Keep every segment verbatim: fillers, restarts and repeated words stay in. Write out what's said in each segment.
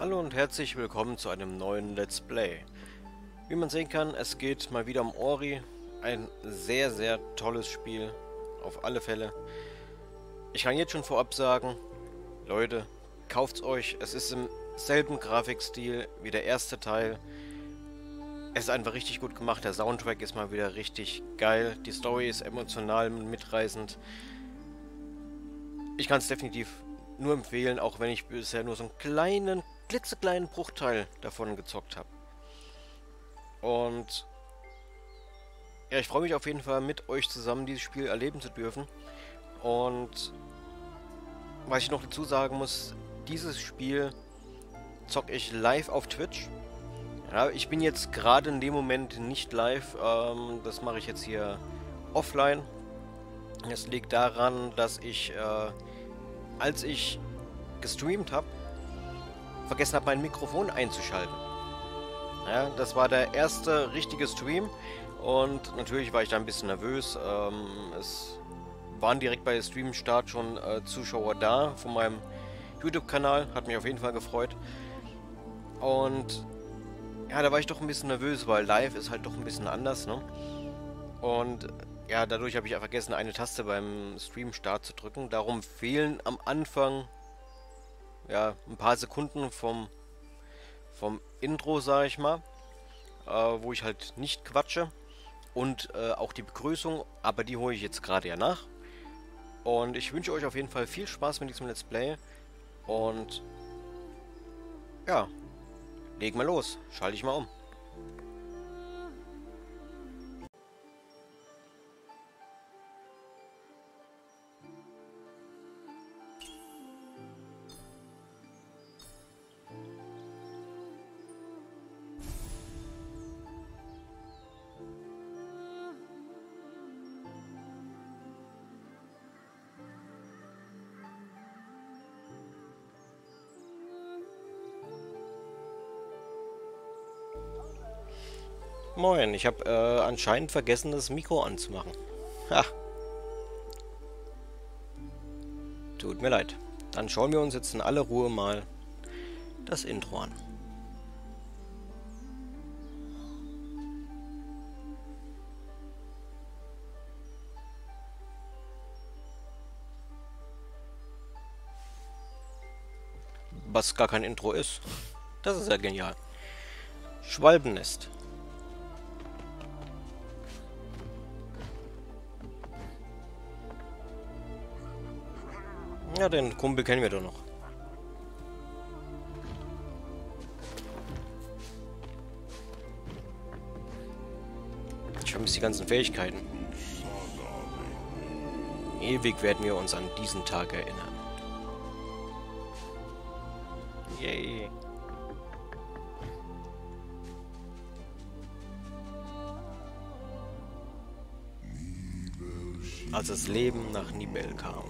Hallo und herzlich willkommen zu einem neuen Let's Play. Wie man sehen kann, es geht mal wieder um Ori. Ein sehr, sehr tolles Spiel. Auf alle Fälle. Ich kann jetzt schon vorab sagen, Leute, kauft's euch. Es ist im selben Grafikstil wie der erste Teil. Es ist einfach richtig gut gemacht. Der Soundtrack ist mal wieder richtig geil. Die Story ist emotional und mitreißend. Ich kann es definitiv nur empfehlen, auch wenn ich bisher nur so einen kleinen, klitzekleinen Bruchteil davon gezockt habe. Und ja, ich freue mich auf jeden Fall, mit euch zusammen dieses Spiel erleben zu dürfen. Und was ich noch dazu sagen muss, dieses Spiel zocke ich live auf Twitch. Ja, ich bin jetzt gerade in dem Moment nicht live, ähm, das mache ich jetzt hier offline. Es liegt daran, dass ich, äh, als ich gestreamt habe, vergessen habe, mein Mikrofon einzuschalten. Ja, das war der erste richtige Stream und natürlich war ich da ein bisschen nervös. Ähm, es waren direkt bei Stream-Start schon äh, Zuschauer da von meinem YouTube-Kanal, hat mich auf jeden Fall gefreut. Und ja, da war ich doch ein bisschen nervös, weil live ist halt doch ein bisschen anders, ne? Und ja, dadurch habe ich vergessen, eine Taste beim Stream-Start zu drücken. Darum fehlen am Anfang ja ein paar Sekunden vom, vom Intro, sage ich mal, äh, wo ich halt nicht quatsche. Und äh, auch die Begrüßung, aber die hole ich jetzt gerade ja nach. Und ich wünsche euch auf jeden Fall viel Spaß mit diesem Let's Play. Und ja, legen wir los. Schalte ich mal um. Moin, ich habe äh, anscheinend vergessen, das Mikro anzumachen. Ha, tut mir leid. Dann schauen wir uns jetzt in aller Ruhe mal das Intro an. Was gar kein Intro ist. Das ist ja genial. Schwalbennest. Ja, den Kumpel kennen wir doch noch. Ich vermisse die ganzen Fähigkeiten. Ewig werden wir uns an diesen Tag erinnern. Yay. Als das Leben nach Nibel kam.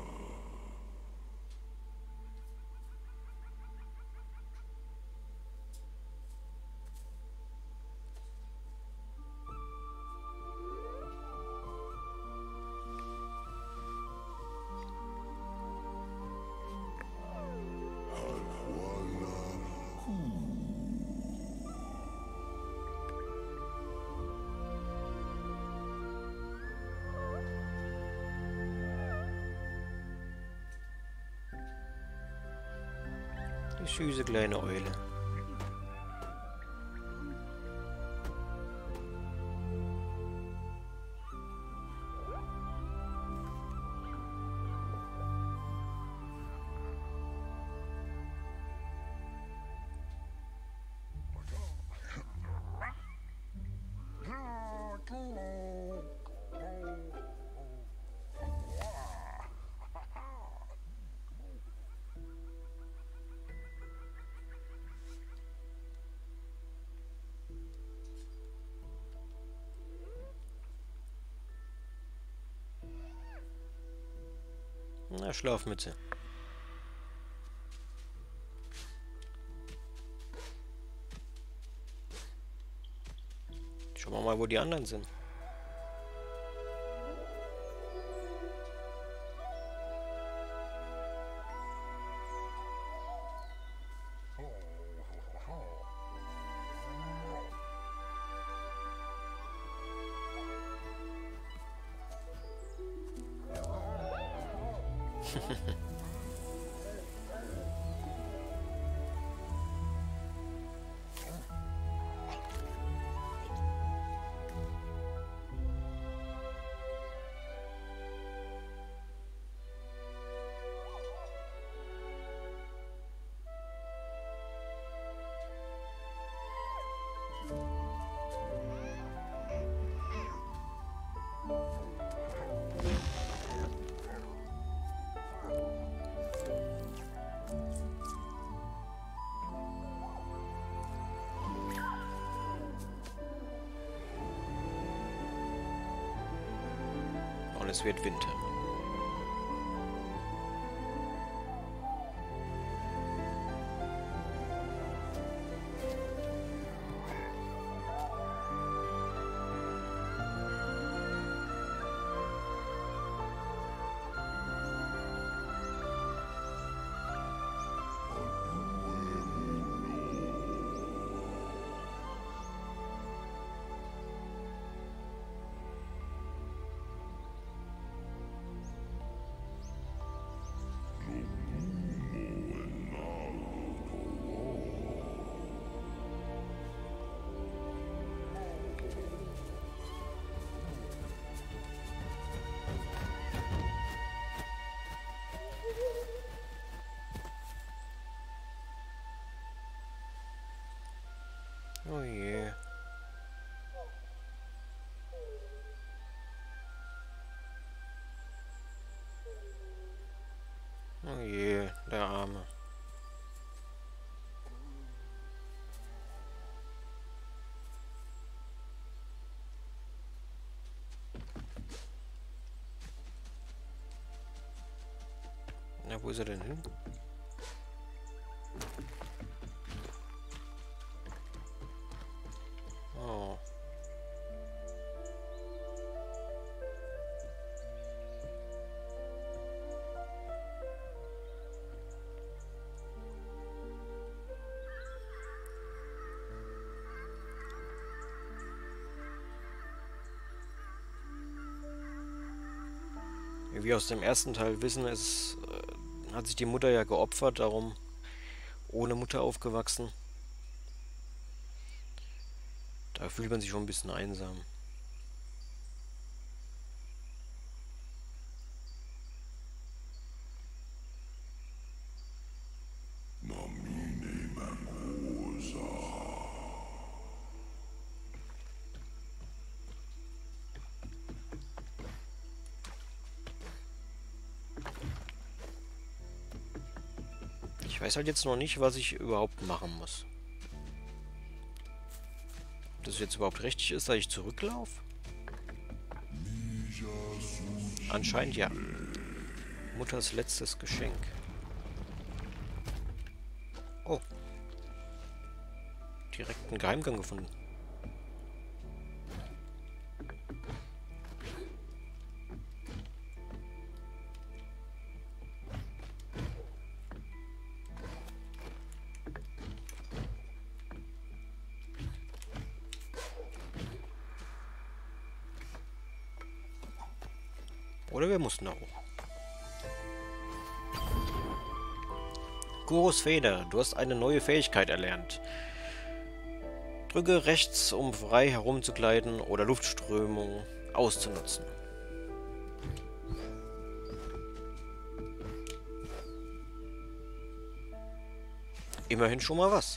Die süße kleine Eule. Na, Schlafmütze. Schauen wir mal, wo die anderen sind. Und es wird Winter. Oh je. Oh je, der Arme. Na, wo ist er denn hin? Oh. Wie wir aus dem ersten Teil wissen, ist, äh, hat sich die Mutter ja geopfert, darum ohne Mutter aufgewachsen. Da fühlt man sich schon ein bisschen einsam. Ich weiß halt jetzt noch nicht, was ich überhaupt machen muss. Ob das jetzt überhaupt richtig ist, dass ich zurücklaufe? Anscheinend ja. Mutters letztes Geschenk. Oh. Direkt einen Geheimgang gefunden. Oder wir mussten da hoch. Gurus Feder, du hast eine neue Fähigkeit erlernt. Drücke rechts, um frei herumzugleiten oder Luftströmung auszunutzen. Immerhin schon mal was.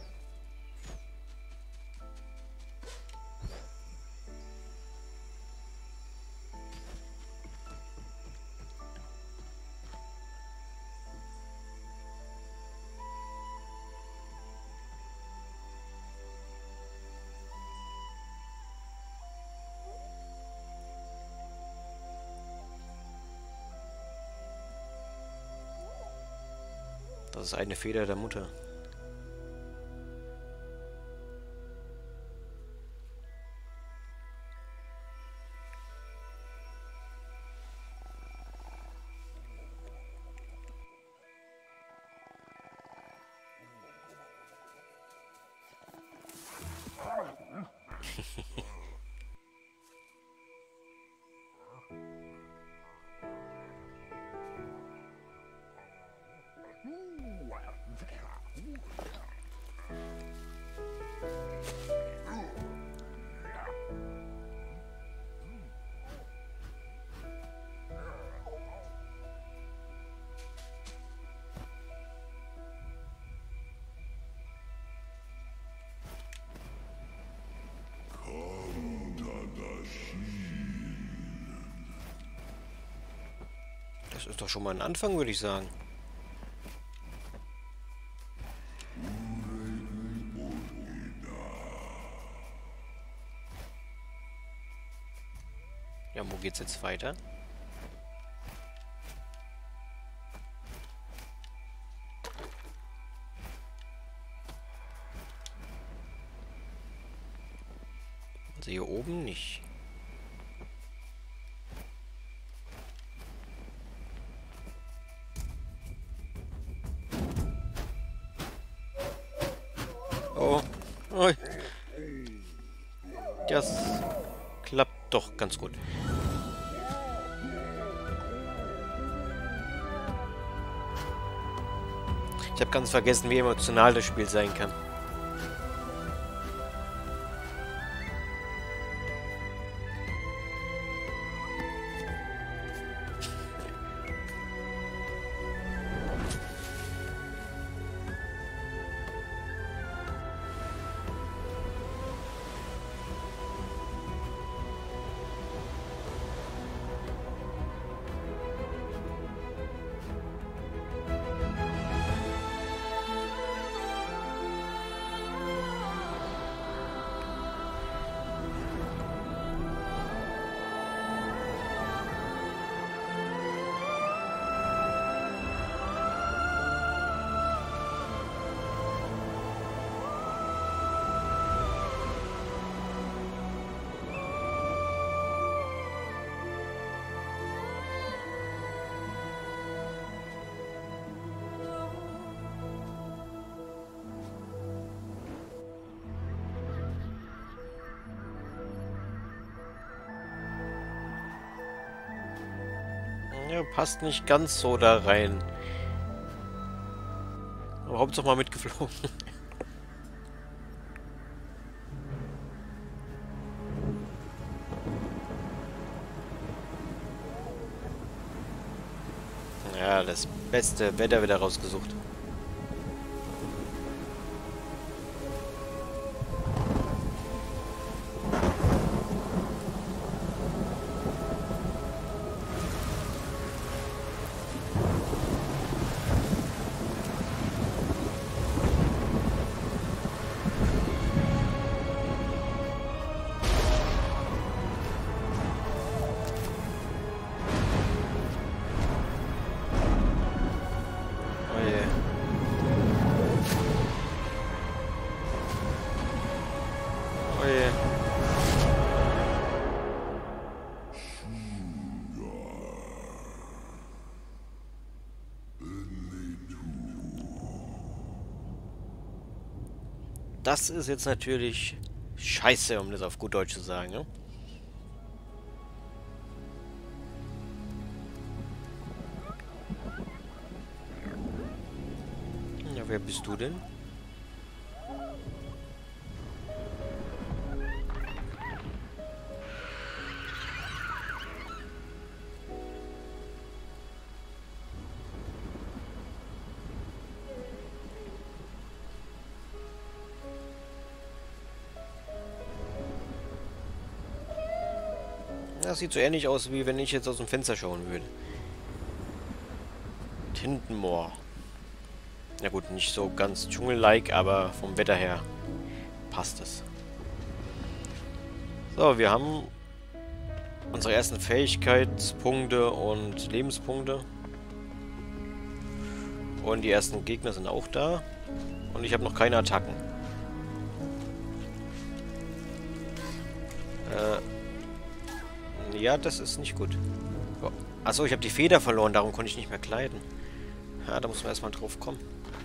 Das ist eine Feder der Mutter. Das ist doch schon mal ein Anfang, würde ich sagen. Ja, wo geht's jetzt weiter? Also hier oben nicht. Oh. Oh. Das klappt doch ganz gut. Ich habe ganz vergessen, wie emotional das Spiel sein kann. Ja, passt nicht ganz so da rein. Aber Hauptsache mal mitgeflogen. Ja, das beste Wetter wieder rausgesucht. Das ist jetzt natürlich scheiße, um das auf gut Deutsch zu sagen, ne? Ja, wer bist du denn? Das sieht so ähnlich aus, wie wenn ich jetzt aus dem Fenster schauen würde. Tintenmoor. Ja gut, nicht so ganz Dschungel-like, aber vom Wetter her passt es. So, wir haben unsere ersten Fähigkeitspunkte und Lebenspunkte. Und die ersten Gegner sind auch da. Und ich habe noch keine Attacken. Äh... Ja, das ist nicht gut. Oh. Achso, ich habe die Feder verloren, darum konnte ich nicht mehr gleiten. Ja, da muss man erstmal drauf kommen.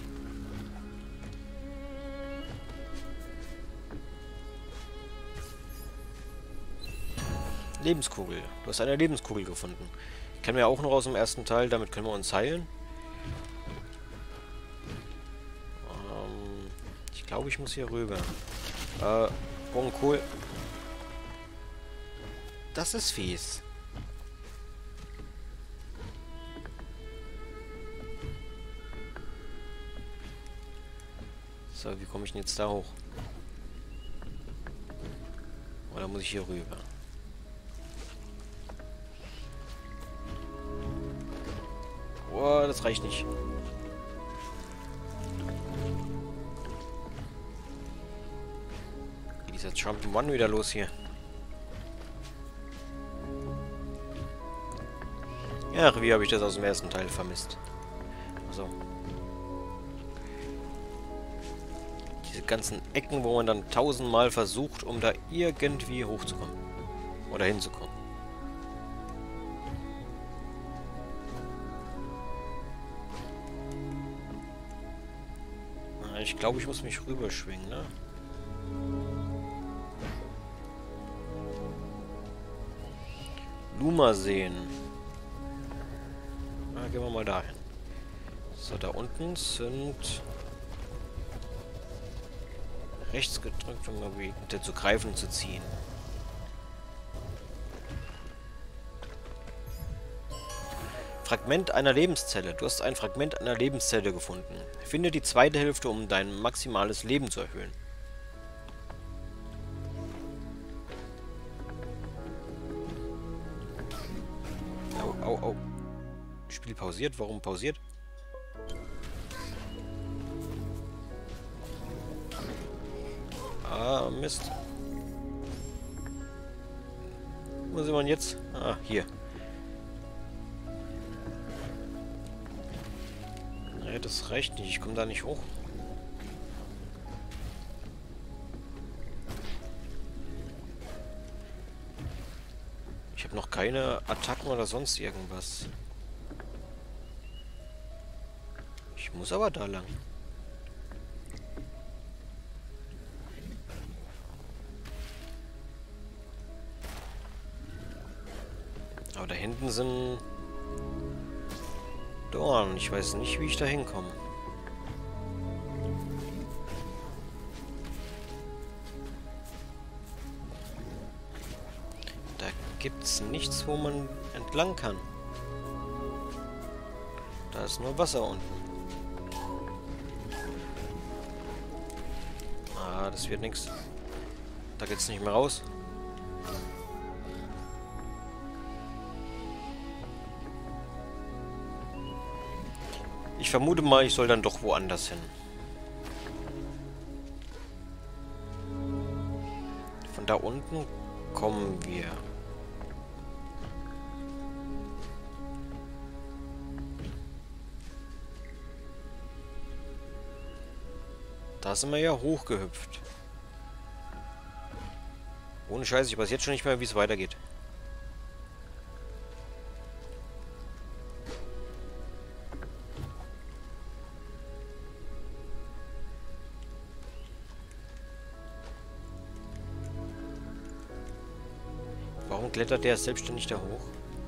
Lebenskugel. Du hast eine Lebenskugel gefunden. Kennen wir auch noch aus dem ersten Teil, damit können wir uns heilen. Ähm, ich glaube, ich muss hier rüber. Äh, oh, cool. Das ist fies. So, wie komme ich denn jetzt da hoch? Oder muss ich hier rüber? das reicht nicht. Wie ist dieser Jump'n'One wieder los hier? Ja, wie habe ich das aus dem ersten Teil vermisst? Also. Diese ganzen Ecken, wo man dann tausendmal versucht, um da irgendwie hochzukommen. Oder hinzukommen. Ich glaube, ich muss mich rüberschwingen, ne? Luma sehen. Na, gehen wir mal dahin. So, da unten sind rechts gedrückt, um Objekte zu greifen und zu ziehen. Fragment einer Lebenszelle. Du hast ein Fragment einer Lebenszelle gefunden. Finde die zweite Hälfte, um dein maximales Leben zu erhöhen. Au, au, au. Spiel pausiert. Warum pausiert? Ah, Mist. Wo sind wir denn jetzt? Ah, hier. Ja, das reicht nicht. Ich komme da nicht hoch. Ich habe noch keine Attacken oder sonst irgendwas. Ich muss aber da lang. Aber da hinten sind Dorn. Ich weiß nicht, wie ich da hinkomme. Da gibt's nichts, wo man entlang kann. Da ist nur Wasser unten. Ah, das wird nichts. Da geht's nicht mehr raus. Ich vermute mal, ich soll dann doch woanders hin. Von da unten kommen wir. Da sind wir ja hochgehüpft. Ohne Scheiß, ich weiß jetzt schon nicht mehr, wie es weitergeht. Warum klettert der selbstständig da hoch?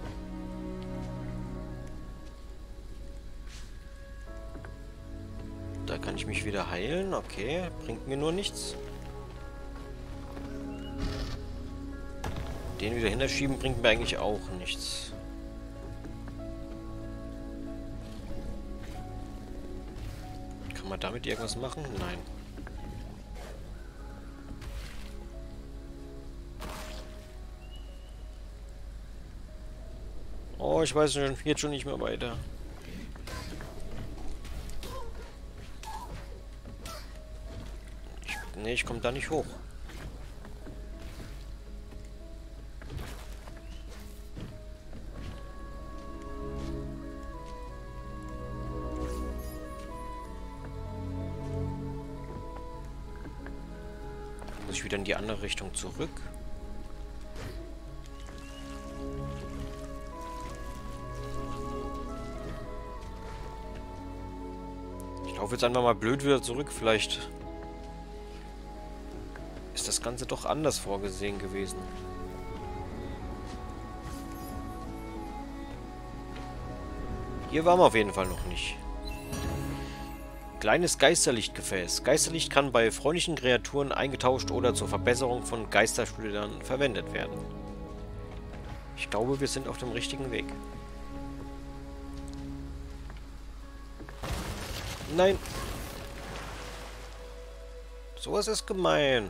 Da kann ich mich wieder heilen. Okay, bringt mir nur nichts. Den wieder hinterschieben bringt mir eigentlich auch nichts. Kann man damit irgendwas machen? Nein. Oh, ich weiß schon, jetzt schon nicht mehr weiter. Ich, nee, ich komme da nicht hoch. Muss ich wieder in die andere Richtung zurück? Ich laufe jetzt einfach mal blöd wieder zurück. Vielleicht ist das Ganze doch anders vorgesehen gewesen. Hier waren wir auf jeden Fall noch nicht. Kleines Geisterlichtgefäß. Geisterlicht kann bei freundlichen Kreaturen eingetauscht oder zur Verbesserung von Geistersplittern verwendet werden. Ich glaube, wir sind auf dem richtigen Weg. Nein. Sowas ist gemein.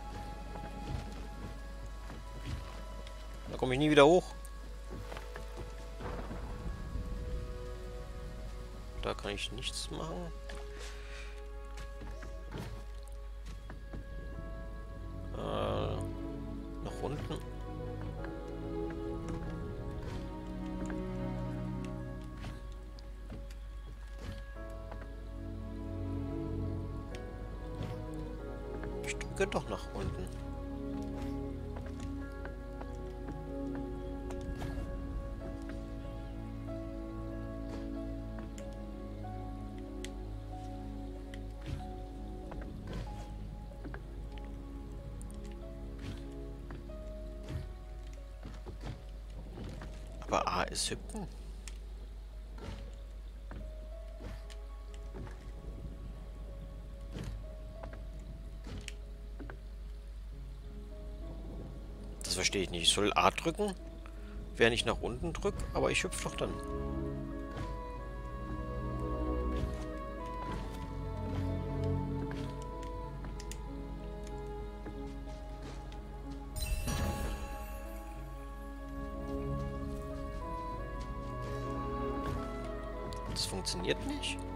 Da komme ich nie wieder hoch. Da kann ich nichts machen. Äh, nach unten. Ich drücke doch nach unten. Aber A ist hüpfen. Das verstehe ich nicht. Ich soll A drücken, während ich nach unten drücke, aber ich hüpfe doch dann. Das funktioniert nicht.